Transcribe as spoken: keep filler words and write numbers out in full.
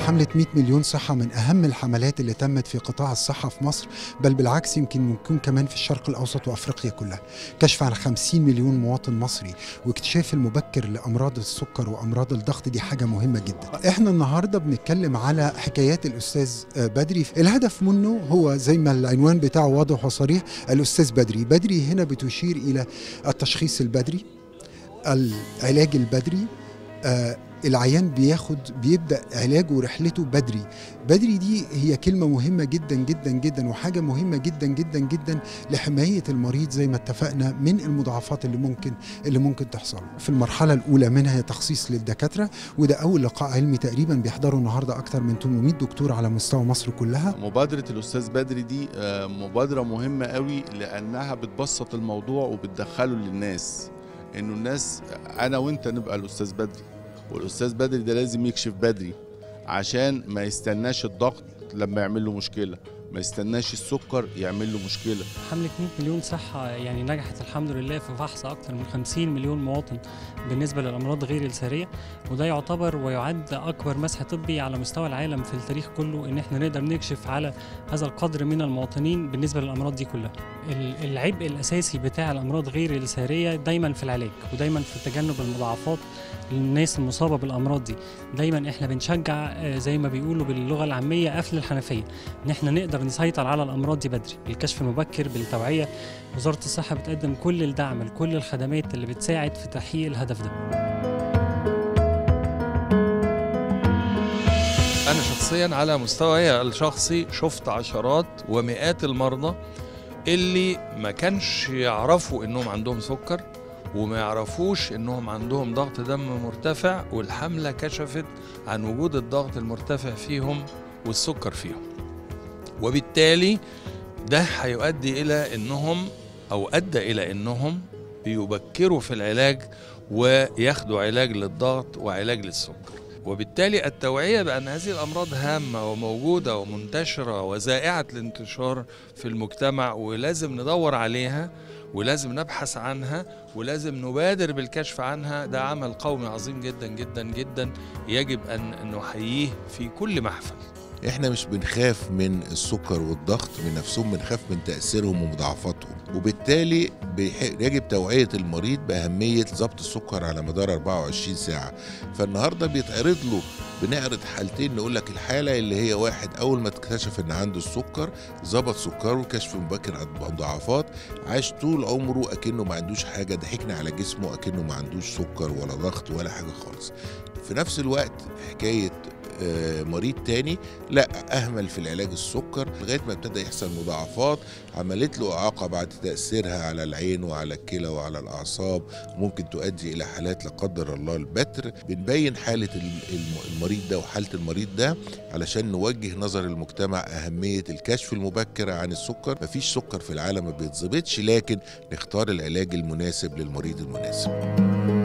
حملة مئة مليون صحة من أهم الحملات اللي تمت في قطاع الصحة في مصر، بل بالعكس يمكن ممكن كمان في الشرق الأوسط وأفريقيا كلها. كشف عن خمسين مليون مواطن مصري واكتشاف المبكر لأمراض السكر وأمراض الضغط، دي حاجة مهمة جدا. احنا النهاردة بنتكلم على حكايات الأستاذ بدري. الهدف منه هو زي ما العنوان بتاعه واضح وصريح، الأستاذ بدري. بدري هنا بتشير إلى التشخيص البدري، العلاج البدري. آه العيان بياخد بيبدأ علاجه ورحلته بدري. بدري دي هي كلمة مهمة جدا جدا جدا، وحاجة مهمة جدا جدا جدا لحماية المريض زي ما اتفقنا من المضاعفات اللي ممكن اللي ممكن تحصل. في المرحلة الأولى منها تخصيص للدكاترة، وده أول لقاء علمي تقريبا بيحضره النهاردة أكثر من ثمانمئة دكتور على مستوى مصر كلها. مبادرة الأستاذ بدري دي مبادرة مهمة قوي، لأنها بتبسط الموضوع وبتدخله للناس، إنه الناس أنا وأنت نبقى الأستاذ بدري، والأستاذ بدري ده لازم يكشف بدري عشان ما يستناش الضغط لما يعمل له مشكلة، ما يستناش السكر يعمل له مشكلة. حملة مئة مليون صحة يعني نجحت الحمد لله في فحص أكثر من خمسين مليون مواطن بالنسبة للأمراض غير السارية، وده يعتبر ويعد أكبر مسح طبي على مستوى العالم في التاريخ كله، إن احنا نقدر نكشف على هذا القدر من المواطنين بالنسبة للأمراض دي كلها. العبء الأساسي بتاع الأمراض غير السارية دايما في العلاج، ودايما في تجنب المضاعفات للناس المصابة بالأمراض دي. دايما احنا بنشجع زي ما بيقولوا باللغة العامية قفل الحنفية، إن احنا نقدر نسيطر على الأمراض دي بدري بالكشف المبكر بالتوعية. وزارة الصحة بتقدم كل الدعم لكل الخدمات اللي بتساعد في تحقيق الهدف ده. أنا شخصيا على مستواي الشخصي شفت عشرات ومئات المرضى اللي ما كانش يعرفوا إنهم عندهم سكر وما يعرفوش إنهم عندهم ضغط دم مرتفع، والحملة كشفت عن وجود الضغط المرتفع فيهم والسكر فيهم، وبالتالي ده هيؤدي إلى إنهم أو أدى إلى إنهم بيبكروا في العلاج وياخدوا علاج للضغط وعلاج للسكر. وبالتالي التوعية بأن هذه الأمراض هامة وموجودة ومنتشرة وزائعة الانتشار في المجتمع، ولازم ندور عليها ولازم نبحث عنها ولازم نبادر بالكشف عنها، ده عمل قومي عظيم جدا جدا جدا يجب أن نحييه في كل محفل. احنا مش بنخاف من السكر والضغط من نفسهم، بنخاف من تأثيرهم ومضاعفاتهم، وبالتالي يجب توعية المريض بأهمية ضبط السكر على مدار أربعة وعشرين ساعة. فالنهاردة بيتعرض له، بنعرض حالتين، نقول لك الحالة اللي هي واحد أول ما اكتشف إن عنده السكر ظبط سكره، كشف مبكر عن مضاعفات، عاش طول عمره أكنه ما عندوش حاجة، ضحكنا على جسمه أكنه ما عندوش سكر ولا ضغط ولا حاجة خالص. في نفس الوقت حكاية مريض تاني لا أهمل في العلاج السكر لغاية ما ابتدى يحصل مضاعفات عملت له إعاقة بعد تأثيرها على العين وعلى الكلى وعلى الأعصاب، ممكن تؤدي إلى حالات لا قدر الله البتر. بنبين حالة المريض ده وحالة المريض ده علشان نوجه نظر المجتمع أهمية الكشف المبكر عن السكر. مفيش سكر في العالم ما بيتظبطش، لكن نختار العلاج المناسب للمريض المناسب.